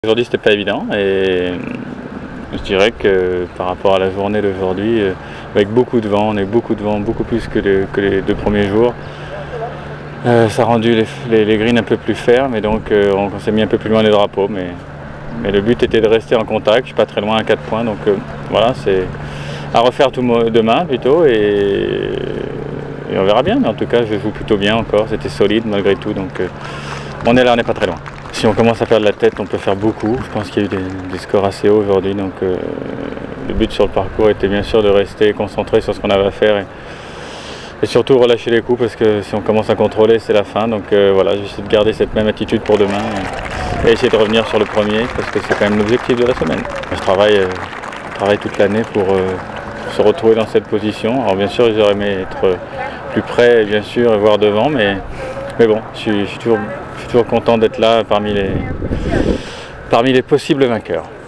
Aujourd'hui c'était pas évident et je dirais que par rapport à la journée d'aujourd'hui, avec beaucoup de vent, on a eu beaucoup de vent, beaucoup plus que les 2 premiers jours. Ça a rendu les greens un peu plus fermes et donc on s'est mis un peu plus loin des drapeaux. Mais le but était de rester en contact, je suis pas très loin à 4 points, donc voilà, c'est à refaire demain plutôt et on verra bien. Mais en tout cas je joue plutôt bien encore, c'était solide malgré tout, donc on est là, on n'est pas très loin. Si on commence à perdre la tête, on peut faire beaucoup. Je pense qu'il y a eu des scores assez hauts aujourd'hui. Donc le but sur le parcours était bien sûr de rester concentré sur ce qu'on avait à faire et surtout relâcher les coups parce que si on commence à contrôler, c'est la fin. Donc voilà, j'essaie de garder cette même attitude pour demain et essayer de revenir sur le premier parce que c'est quand même l'objectif de la semaine. Je travaille toute l'année pour se retrouver dans cette position. Alors bien sûr, j'aurais aimé être plus près, bien sûr, et voir devant, mais bon, je suis toujours content d'être là parmi les possibles vainqueurs.